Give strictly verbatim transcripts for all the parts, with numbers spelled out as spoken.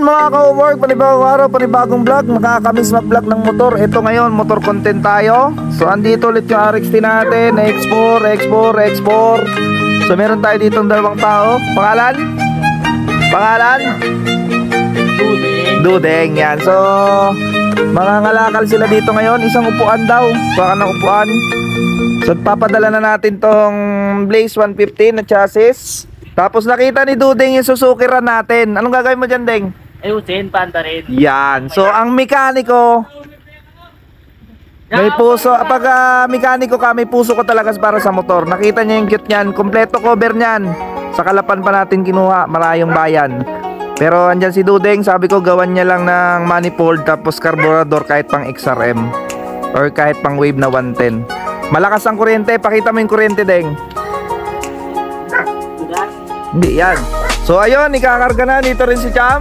mga ka-work, panibagong araw, panibagong vlog. Makakamiss mag-vlog ng motor. Ito ngayon, motor content tayo. So andito ulit yung R X T natin, X four, X four, X four. So meron tayo dito ng dalawang tao. Pangalan? Pangalan? Dudeng. Dudeng, yan. So mga ngalakal sila dito ngayon. Isang upuan daw, baka ng upuan. So papadala na natin tong Blaze one fifty na chassis. Tapos nakita ni Dudeng yung Suzuki Ran natin. Anong gagawin mo dyan, Deng? Ayusin, panta rin. Yan. So ang mekaniko, may puso. Pag uh, mekaniko ka, may puso ko talaga para sa motor. Nakita niya yung cute niyan. Kompleto cover niyan. Sa Kalapan pa natin kinuha, Malayong Bayan. Pero andyan si Dudeng, sabi ko gawan niya lang ng manifold tapos carburetor kahit pang X R M or kahit pang wave na one ten. Malakas ang kuryente. Pakita mo yung kuryente, Deng. Hindi yan. So ayun, ikakarga na. Dito rin si Cham.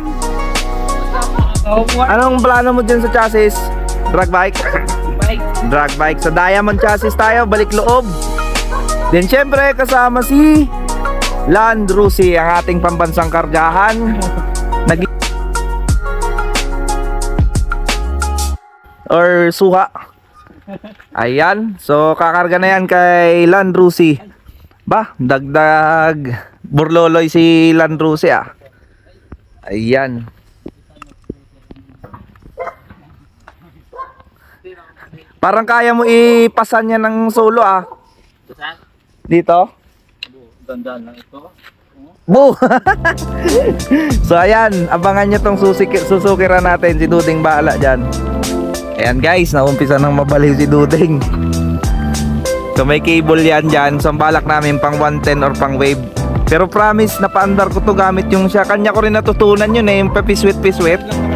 Anong plano mo dyan sa chassis? Drag bike? Bike. Drag bike. Sa Diamond chassis tayo, balik loob. Then syempre kasama si Land Rusi, ang ating pambansang kargahan. Nag or suha. Ayan. So kakarga na yan kay Land Rusi. Ba, dagdag burloloy si Land Rusi ah. Ayan. Parang kaya mo ipasan niya ng solo ah. Dito? Dandan lang ito. Bu! So ayan, abangan nyo tong Suzuki, Suzuki Ran natin. Si Dudeng bahala dyan. Ayan guys, naumpisa nang mabaliw si Dudeng. So may cable yan dyan. So ang balak namin pang one ten or pang wave. Pero promise na paandar ko to gamit yung siya. Kanya ko rin natutunan yun eh, yung papiswit-piswit.